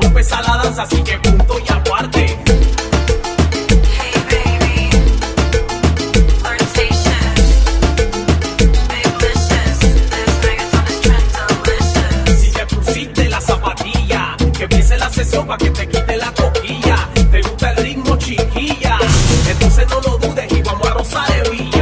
empezar la danza, así que punto y aparte. Pa' que te quite la coquilla. Te gusta el ritmo, chiquilla. Entonces no lo dudes y vamos a rozar de villa.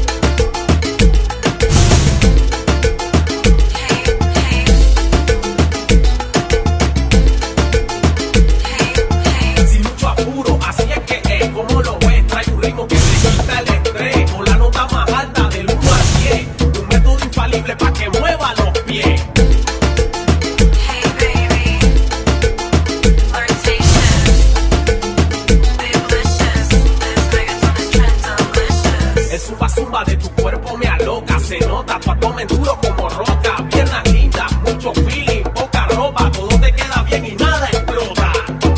Sin mucho apuro, así es que es como lo ves. Trae un ritmo que te quita el estrés. Con la nota más alta del 1 al 10. Un método infalible pa' que mueva los pies. Zumba de tu cuerpo me aloca, se nota tu abdomen duro como roca, piernas lindas, mucho feeling, poca ropa, todo te queda bien y nada explota.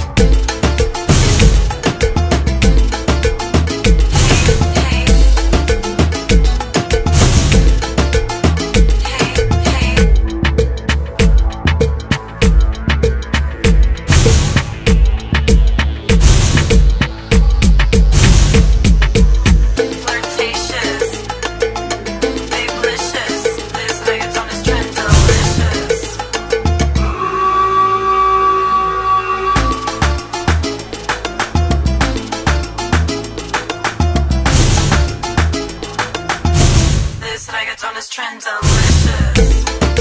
Reggaeton is trend delicious.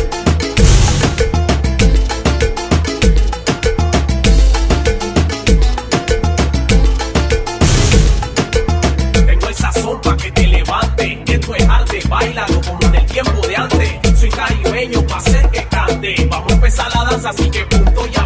Tengo el sazón pa' que te levante. Esto es arte, bailalo como en el tiempo de antes. Soy caribeño pa' hacer que cante. Vamos a empezar la danza, así que punto y